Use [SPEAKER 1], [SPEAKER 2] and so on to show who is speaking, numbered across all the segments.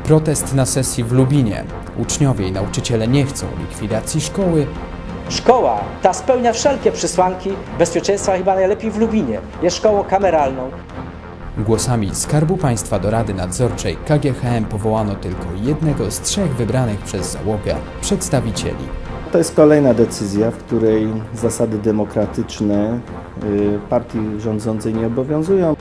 [SPEAKER 1] Protest na sesji w Lubinie. Uczniowie i nauczyciele nie chcą likwidacji szkoły.
[SPEAKER 2] Szkoła ta spełnia wszelkie przesłanki bezpieczeństwa, chyba najlepiej w Lubinie. Jest szkołą kameralną.
[SPEAKER 1] Głosami Skarbu Państwa do Rady Nadzorczej KGHM powołano tylko jednego z 3 wybranych przez załogę przedstawicieli.
[SPEAKER 3] To jest kolejna decyzja, w której zasady demokratyczne partii rządzącej nie obowiązują.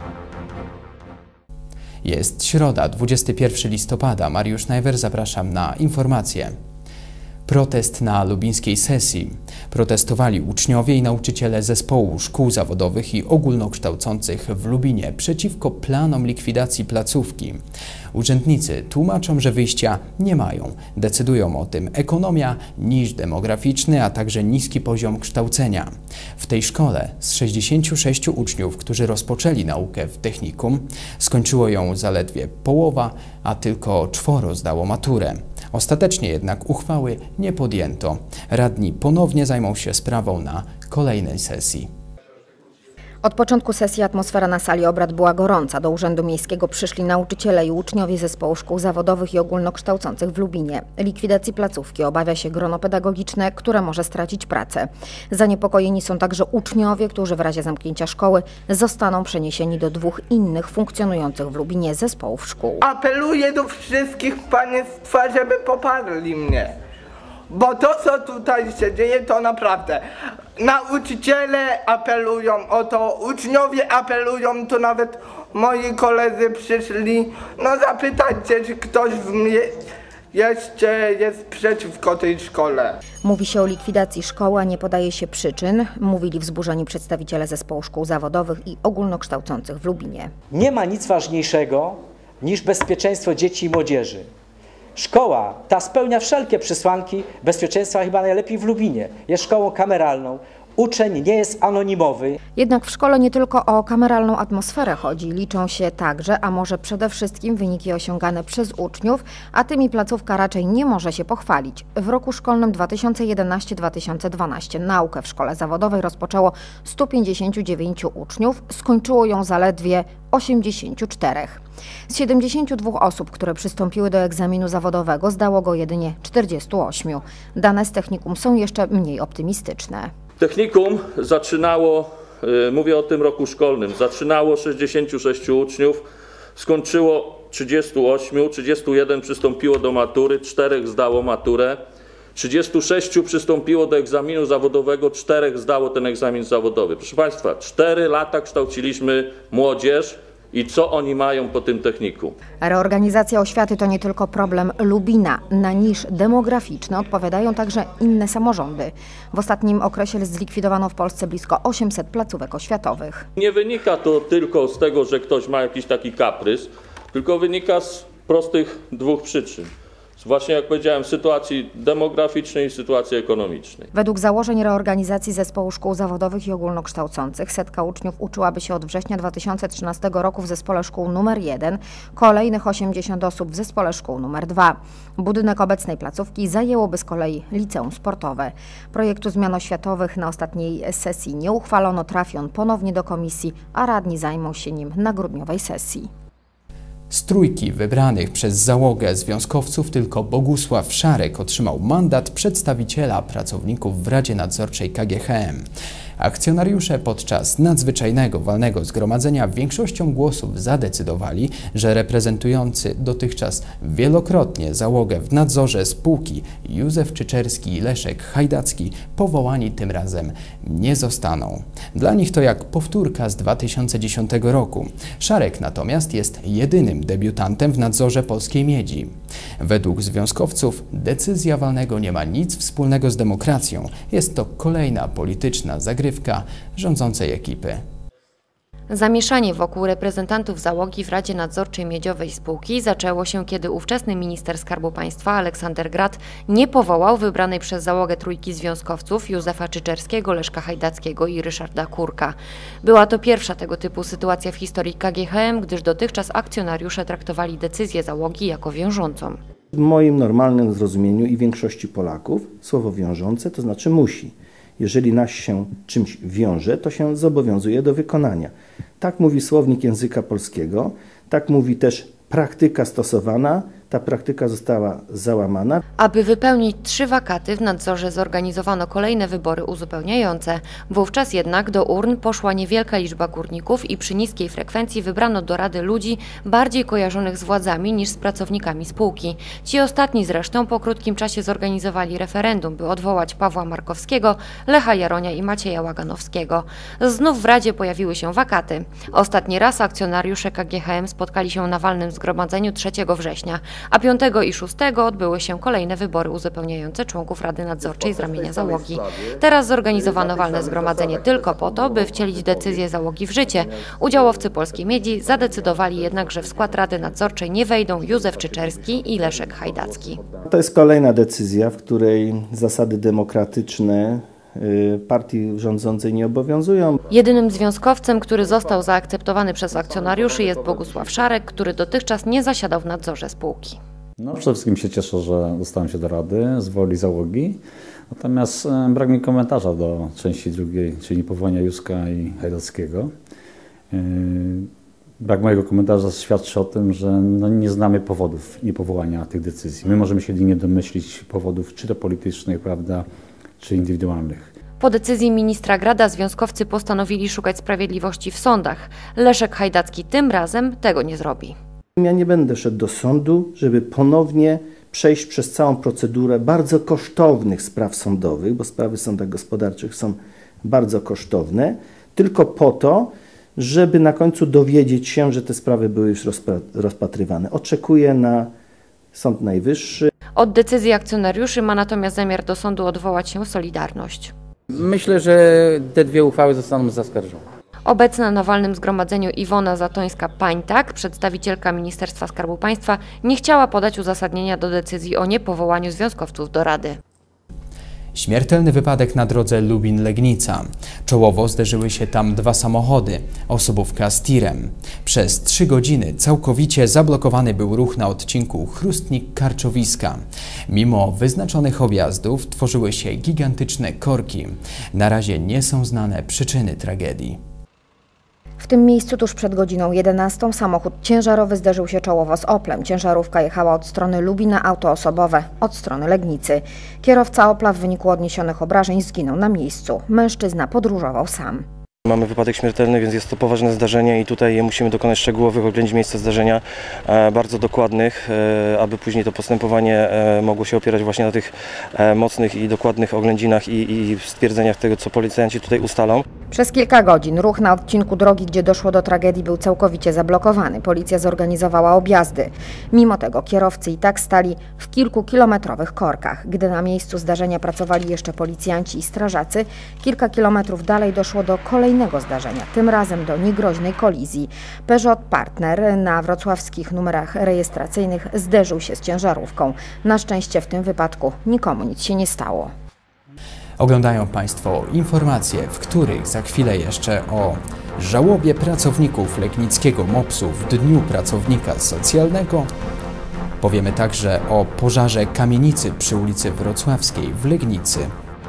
[SPEAKER 1] Jest środa, 21 listopada. Mariusz Najwer, zapraszam na informacje. Protest na lubińskiej sesji. Protestowali uczniowie i nauczyciele zespołu szkół zawodowych i ogólnokształcących w Lubinie przeciwko planom likwidacji placówki. Urzędnicy tłumaczą, że wyjścia nie mają. Decydują o tym ekonomia, niż demograficzny, a także niski poziom kształcenia. W tej szkole z 66 uczniów, którzy rozpoczęli naukę w technikum, skończyło ją zaledwie połowa, a tylko 4 zdało maturę. Ostatecznie jednak uchwały nie podjęto. Radni ponownie zajmą się sprawą na kolejnej sesji.
[SPEAKER 4] Od początku sesji atmosfera na sali obrad była gorąca. Do Urzędu Miejskiego przyszli nauczyciele i uczniowie Zespołu Szkół Zawodowych i Ogólnokształcących w Lubinie. Likwidacji placówki obawia się grono pedagogiczne, które może stracić pracę. Zaniepokojeni są także uczniowie, którzy w razie zamknięcia szkoły zostaną przeniesieni do 2 innych funkcjonujących w Lubinie zespołów szkół.
[SPEAKER 5] Apeluję do wszystkich państwa, żeby poparli mnie. Bo to, co tutaj się dzieje, to naprawdę nauczyciele apelują o to, uczniowie apelują, to nawet moi koledzy przyszli. No zapytajcie, czy ktoś jeszcze jest przeciwko tej szkole.
[SPEAKER 4] Mówi się o likwidacji szkoły, a nie podaje się przyczyn, mówili wzburzeni przedstawiciele Zespołu Szkół Zawodowych i Ogólnokształcących w Lubinie.
[SPEAKER 2] Nie ma nic ważniejszego niż bezpieczeństwo dzieci i młodzieży. Szkoła ta spełnia wszelkie przesłanki bezpieczeństwa, chyba najlepiej w Lubinie. Jest szkołą kameralną. Uczeń nie jest anonimowy.
[SPEAKER 4] Jednak w szkole nie tylko o kameralną atmosferę chodzi. Liczą się także, a może przede wszystkim wyniki osiągane przez uczniów, a tymi placówka raczej nie może się pochwalić. W roku szkolnym 2011-2012 naukę w szkole zawodowej rozpoczęło 159 uczniów, skończyło ją zaledwie 84. Z 72 osób, które przystąpiły do egzaminu zawodowego, zdało go jedynie 48. Dane z technikum są jeszcze mniej optymistyczne.
[SPEAKER 6] Technikum zaczynało, mówię o tym roku szkolnym, zaczynało 66 uczniów, skończyło 38, 31 przystąpiło do matury, 4 zdało maturę, 36 przystąpiło do egzaminu zawodowego, 4 zdało ten egzamin zawodowy. Proszę Państwa, 4 lata kształciliśmy młodzież. I co oni mają po tym techniku?
[SPEAKER 4] Reorganizacja oświaty to nie tylko problem Lubina. Na niż demograficzny odpowiadają także inne samorządy. W ostatnim okresie zlikwidowano w Polsce blisko 800 placówek oświatowych.
[SPEAKER 6] Nie wynika to tylko z tego, że ktoś ma jakiś taki kaprys, tylko wynika z prostych 2 przyczyn. Właśnie jak powiedziałem, sytuacji demograficznej i sytuacji ekonomicznej.
[SPEAKER 4] Według założeń reorganizacji Zespołu Szkół Zawodowych i Ogólnokształcących 100 uczniów uczyłaby się od września 2013 roku w Zespole Szkół nr 1, kolejnych 80 osób w Zespole Szkół nr 2. Budynek obecnej placówki zajęłoby z kolei liceum sportowe. Projektu zmian oświatowych na ostatniej sesji nie uchwalono, trafi on ponownie do komisji, a radni zajmą się nim na grudniowej sesji.
[SPEAKER 1] Z 3 wybranych przez załogę związkowców tylko Bogusław Szarek otrzymał mandat przedstawiciela pracowników w Radzie Nadzorczej KGHM. Akcjonariusze podczas nadzwyczajnego walnego zgromadzenia większością głosów zadecydowali, że reprezentujący dotychczas wielokrotnie załogę w nadzorze spółki Józef Czyczerski i Leszek Hajdacki powołani tym razem nie zostaną. Dla nich to jak powtórka z 2010 roku. Szarek natomiast jest jedynym debiutantem w nadzorze Polskiej Miedzi. Według związkowców decyzja walnego nie ma nic wspólnego z demokracją. Jest to kolejna polityczna zagrywka rządzącej ekipy.
[SPEAKER 7] Zamieszanie wokół reprezentantów załogi w Radzie Nadzorczej Miedziowej spółki zaczęło się, kiedy ówczesny minister Skarbu Państwa Aleksander Grad nie powołał wybranej przez załogę 3 związkowców Józefa Czyczerskiego, Leszka Hajdackiego i Ryszarda Kurka. Była to pierwsza tego typu sytuacja w historii KGHM, gdyż dotychczas akcjonariusze traktowali decyzję załogi jako wiążącą.
[SPEAKER 3] W moim normalnym zrozumieniu i większości Polaków słowo wiążące to znaczy musi. Jeżeli nas się czymś wiąże, to się zobowiązuje do wykonania. Tak mówi słownik języka polskiego, tak mówi też praktyka stosowana ta praktyka została załamana.
[SPEAKER 7] Aby wypełnić 3 wakaty w nadzorze zorganizowano kolejne wybory uzupełniające. Wówczas jednak do urn poszła niewielka liczba górników i przy niskiej frekwencji wybrano do rady ludzi bardziej kojarzonych z władzami niż z pracownikami spółki. Ci ostatni zresztą po krótkim czasie zorganizowali referendum, by odwołać Pawła Markowskiego, Lecha Jaronia i Macieja Łaganowskiego. Znów w Radzie pojawiły się wakaty. Ostatni raz akcjonariusze KGHM spotkali się na walnym zgromadzeniu 3 września, a 5 i 6 odbyły się kolejne wybory uzupełniające członków Rady Nadzorczej z ramienia załogi. Teraz zorganizowano walne zgromadzenie tylko po to, by wcielić decyzję załogi w życie. Udziałowcy Polskiej Miedzi zadecydowali jednak, że w skład Rady Nadzorczej nie wejdą Józef Czyczerski i Leszek Hajdacki.
[SPEAKER 3] To jest kolejna decyzja, w której zasady demokratyczne partii rządzącej nie obowiązują.
[SPEAKER 7] Jedynym związkowcem, który został zaakceptowany przez akcjonariuszy, jest Bogusław Szarek, który dotychczas nie zasiadał w nadzorze spółki.
[SPEAKER 8] No, przede wszystkim się cieszę, że dostałem się do Rady z woli załogi. Natomiast brak mi komentarza do części drugiej, czyli powołania Józka i Hajdackiego. Brak mojego komentarza świadczy o tym, że nie znamy powodów niepowołania tych decyzji. My możemy się jedynie domyślić powodów, czy to politycznych, prawda, czy indywidualnych.
[SPEAKER 7] Po decyzji ministra Grada związkowcy postanowili szukać sprawiedliwości w sądach. Leszek Hajdacki tym razem tego nie zrobi.
[SPEAKER 3] Ja nie będę szedł do sądu, żeby ponownie przejść przez całą procedurę bardzo kosztownych spraw sądowych, bo sprawy w sądach gospodarczych są bardzo kosztowne, tylko po to, żeby na końcu dowiedzieć się, że te sprawy były już rozpatrywane. Oczekuję na Sąd Najwyższy.
[SPEAKER 7] Od decyzji akcjonariuszy ma natomiast zamiar do sądu odwołać się Solidarność.
[SPEAKER 9] Myślę, że te 2 uchwały zostaną zaskarżone.
[SPEAKER 7] Obecna na walnym zgromadzeniu Iwona Zatońska-Pańtak, przedstawicielka Ministerstwa Skarbu Państwa, nie chciała podać uzasadnienia do decyzji o niepowołaniu związkowców do Rady.
[SPEAKER 1] Śmiertelny wypadek na drodze Lubin-Legnica. Czołowo zderzyły się tam 2 samochody, osobówka z tirem. Przez 3 godziny całkowicie zablokowany był ruch na odcinku Chrustnik-Karczowiska. Mimo wyznaczonych objazdów tworzyły się gigantyczne korki. Na razie nie są znane przyczyny tragedii.
[SPEAKER 4] W tym miejscu tuż przed godziną 11 samochód ciężarowy zderzył się czołowo z Oplem. Ciężarówka jechała od strony Lubina, auto osobowe od strony Legnicy. Kierowca Opla w wyniku odniesionych obrażeń zginął na miejscu. Mężczyzna podróżował sam.
[SPEAKER 10] Mamy wypadek śmiertelny, więc jest to poważne zdarzenie i tutaj musimy dokonać szczegółowych oględzin miejsca zdarzenia, bardzo dokładnych, aby później to postępowanie mogło się opierać właśnie na tych mocnych i dokładnych oględzinach i stwierdzeniach tego, co policjanci tutaj ustalą.
[SPEAKER 4] Przez kilka godzin ruch na odcinku drogi, gdzie doszło do tragedii, był całkowicie zablokowany. Policja zorganizowała objazdy. Mimo tego kierowcy i tak stali w kilkukilometrowych korkach. Gdy na miejscu zdarzenia pracowali jeszcze policjanci i strażacy, kilka kilometrów dalej doszło do kolejnego zdarzenia, tym razem do niegroźnej kolizji. Peugeot Partner na wrocławskich numerach rejestracyjnych zderzył się z ciężarówką. Na szczęście w tym wypadku nikomu nic się nie stało.
[SPEAKER 1] Oglądają Państwo informacje, w których za chwilę jeszcze o żałobie pracowników legnickiego MOPS-u w Dniu Pracownika Socjalnego. Powiemy także o pożarze kamienicy przy ulicy Wrocławskiej w Legnicy.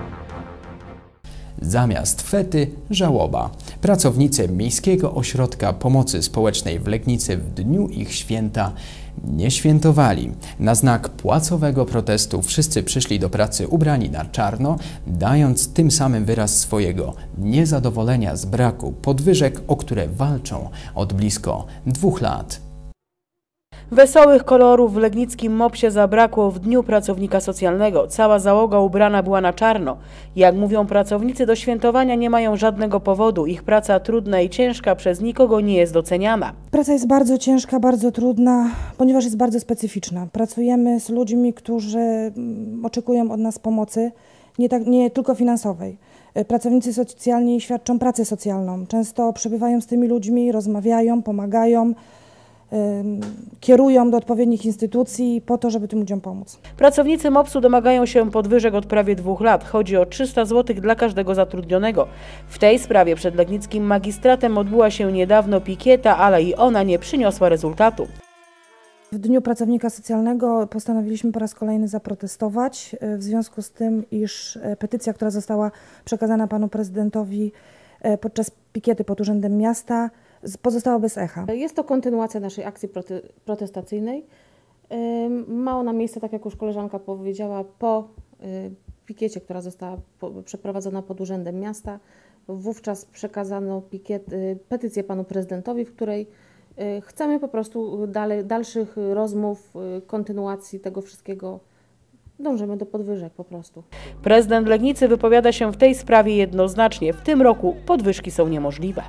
[SPEAKER 1] Zamiast fety – żałoba. Pracownicy Miejskiego Ośrodka Pomocy Społecznej w Legnicy w dniu ich święta nie świętowali. Na znak płacowego protestu wszyscy przyszli do pracy ubrani na czarno, dając tym samym wyraz swojego niezadowolenia z braku podwyżek, o które walczą od blisko 2 lat.
[SPEAKER 11] Wesołych kolorów w legnickim MOPS-ie zabrakło w Dniu Pracownika Socjalnego. Cała załoga ubrana była na czarno. Jak mówią pracownicy, do świętowania nie mają żadnego powodu. Ich praca trudna i ciężka przez nikogo nie jest doceniana.
[SPEAKER 12] Praca jest bardzo ciężka, bardzo trudna, ponieważ jest bardzo specyficzna. Pracujemy z ludźmi, którzy oczekują od nas pomocy, nie tylko finansowej. Pracownicy socjalni świadczą pracę socjalną. Często przebywają z tymi ludźmi, rozmawiają, pomagają, kierują do odpowiednich instytucji po to, żeby tym ludziom pomóc.
[SPEAKER 11] Pracownicy MOPS-u domagają się podwyżek od prawie 2 lat. Chodzi o 300 zł dla każdego zatrudnionego. W tej sprawie przed legnickim magistratem odbyła się niedawno pikieta, ale i ona nie przyniosła rezultatu.
[SPEAKER 12] W Dniu Pracownika Socjalnego postanowiliśmy po raz kolejny zaprotestować w związku z tym, iż petycja, która została przekazana panu prezydentowi podczas pikiety pod Urzędem Miasta, pozostała bez echa.
[SPEAKER 13] Jest to kontynuacja naszej akcji protestacyjnej. Ma ona miejsce, tak jak już koleżanka powiedziała, po pikiecie, która została przeprowadzona pod Urzędem Miasta. Wówczas przekazano petycję panu prezydentowi, w której chcemy po prostu dalszych rozmów, kontynuacji tego wszystkiego. Dążymy do podwyżek po prostu.
[SPEAKER 11] Prezydent Legnicy wypowiada się w tej sprawie jednoznacznie. W tym roku podwyżki są niemożliwe.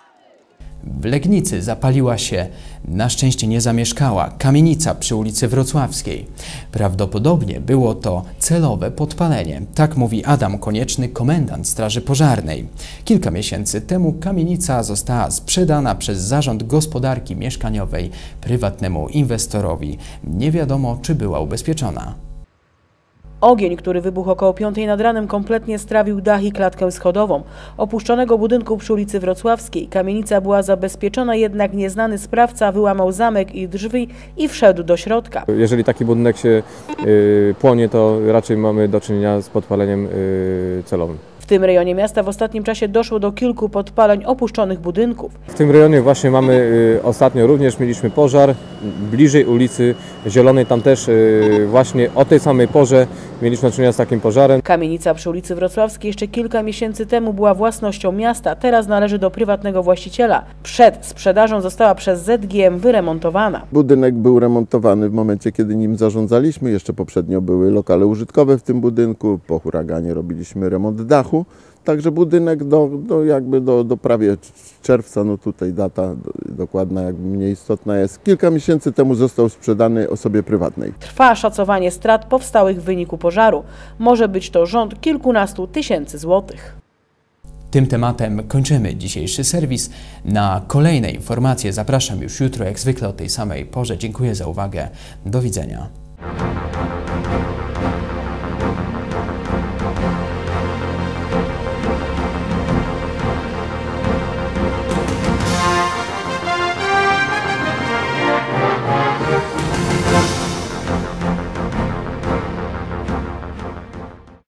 [SPEAKER 1] W Legnicy zapaliła się, na szczęście nie zamieszkała, kamienica przy ulicy Wrocławskiej. Prawdopodobnie było to celowe podpalenie, tak mówi Adam Konieczny, komendant Straży Pożarnej. Kilka miesięcy temu kamienica została sprzedana przez Zarząd Gospodarki Mieszkaniowej prywatnemu inwestorowi. Nie wiadomo, czy była ubezpieczona.
[SPEAKER 11] Ogień, który wybuchł około 5 nad ranem, kompletnie strawił dach i klatkę schodową opuszczonego budynku przy ulicy Wrocławskiej. Kamienica była zabezpieczona, jednak nieznany sprawca wyłamał zamek i drzwi i wszedł do środka.
[SPEAKER 14] Jeżeli taki budynek się płonie, to raczej mamy do czynienia z podpaleniem celowym.
[SPEAKER 11] W tym rejonie miasta w ostatnim czasie doszło do kilku podpaleń opuszczonych budynków.
[SPEAKER 14] W tym rejonie właśnie mamy ostatnio również mieliśmy pożar bliżej ulicy Zielonej. Tam też właśnie o tej samej porze mieliśmy do czynienia z takim pożarem.
[SPEAKER 11] Kamienica przy ulicy Wrocławskiej jeszcze kilka miesięcy temu była własnością miasta, teraz należy do prywatnego właściciela. Przed sprzedażą została przez ZGM wyremontowana.
[SPEAKER 15] Budynek był remontowany w momencie, kiedy nim zarządzaliśmy. Jeszcze poprzednio były lokale użytkowe w tym budynku. Po huraganie robiliśmy remont dachu. Także budynek do prawie czerwca, no tutaj data dokładna jakby mniej istotna jest. Kilka miesięcy temu został sprzedany osobie prywatnej.
[SPEAKER 11] Trwa szacowanie strat powstałych w wyniku pożaru. Może być to rząd kilkunastu tysięcy złotych.
[SPEAKER 1] Tym tematem kończymy dzisiejszy serwis. Na kolejne informacje zapraszam już jutro, jak zwykle o tej samej porze. Dziękuję za uwagę. Do widzenia.